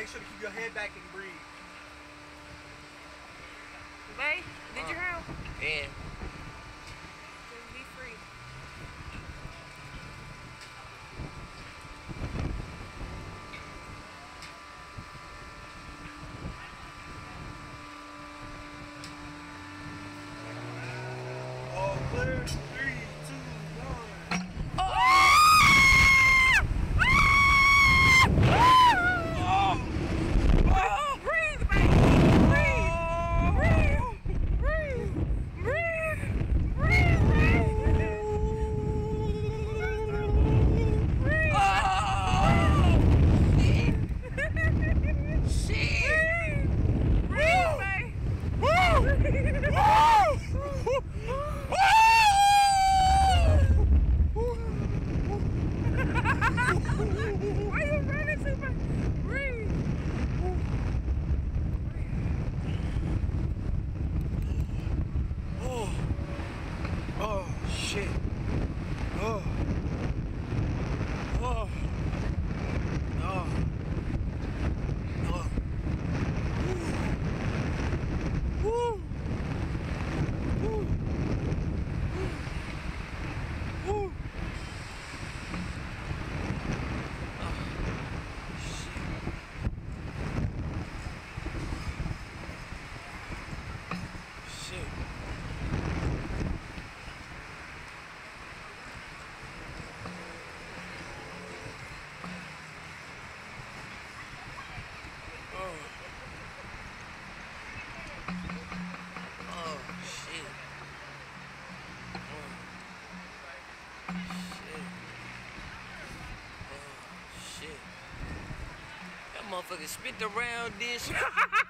make sure to keep your head back and breathe. Babe, did you hear him? Yeah. Be free. All clear. 3, 2, 1. Breathe, baby. Breathe, Why you running so fast? Breathe. Oh, shit. Oh. Oh. Oh. Oh. Woo. Woo. Woo. Woo. Shit. Oh. Oh, shit. Oh. Shit. Oh, shit. That motherfucker spit the round dish.